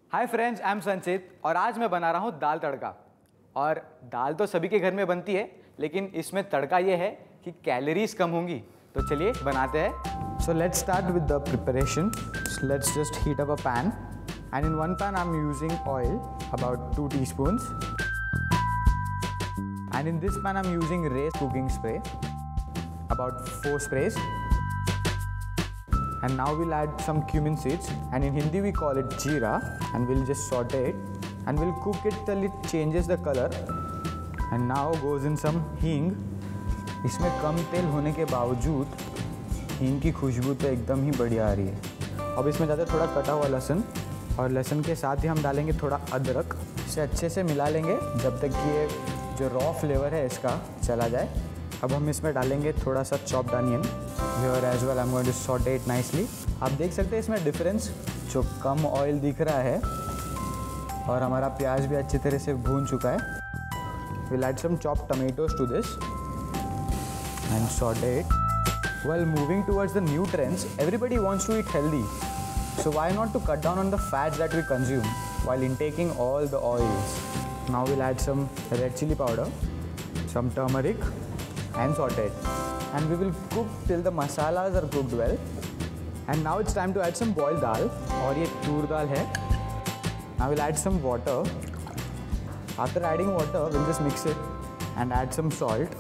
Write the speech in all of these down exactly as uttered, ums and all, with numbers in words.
Hi friends, I am संचित और आज मैं बना रहा हूँ दाल तड़का। और दाल तो सभी के घर में बनती है, लेकिन इसमें तड़का ये है कि कैलोरीज कम होंगी। तो चलिए बनाते हैं। So let's start with the preparation. Let's just heat up a pan and in one pan I am using oil about two teaspoons and in this pan I'm using Race cooking spray, about four sprays. And now we'll add some cumin seeds, and in Hindi we call it jeera, and we'll just saute it and we'll cook it till it changes the color. And now goes in some हींग। इसमें कम तेल होने के बावजूद हींग की खुशबू तो एकदम ही बढ़िया आ रही है। अब इसमें ज़्यादा थोड़ा कटा हुआ लहसुन, और लहसुन के साथ ही हम डालेंगे थोड़ा अदरक। इसे अच्छे से मिला लेंगे जब तक कि ये जो रॉ फ्लेवर है इसका चला जाए। अब हम इसमें डालेंगे थोड़ा सा chopped onion here as well. I am going to saute it nicely. आप देख सकते हैं इसमें डिफरेंस, जो कम ऑयल दिख रहा है और हमारा प्याज भी अच्छी तरह से भून चुका है। Will add some chopped tomatoes to this and saute it. While moving towards the new trends, everybody wants to eat healthy. So why not to cut down on the fats that we consume while intaking all the oils? Now we'll add some red chili powder, some turmeric and saute it. And we will cook till the masalas are cooked well. And now it's time to add some boiled dal, और ये तूर दाल है। Now we'll add some water. After adding water, we'll just mix it and add some salt.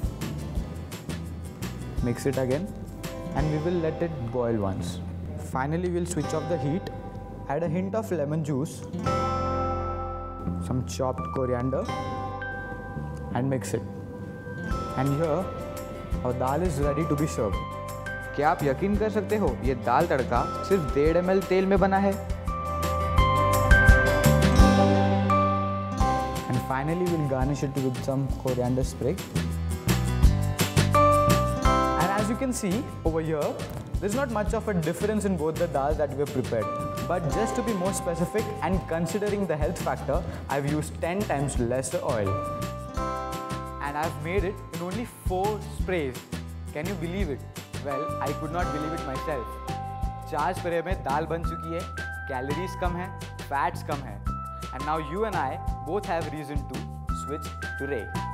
Mix it again. And we will let it boil once. Finally, we'll switch off the heat, add a hint of lemon juice, some chopped coriander, and mix it. And here, our dal is ready to be served. क्या आप यकीन कर सकते हो, ये दाल तड़का सिर्फ डेढ़ M L तेल में बना है। And finally, we'll garnish it with some coriander sprig. As you can see over here, there's not much of a difference in both the dals that we have prepared. But just to be more specific and considering the health factor, I've used ten times lesser oil. And I've made it in only four sprays. Can you believe it? Well, I could not believe it myself. चार spray में दाल बन चुकी है, calories कम है, fats कम है. And now you and I both have reason to switch to Ray.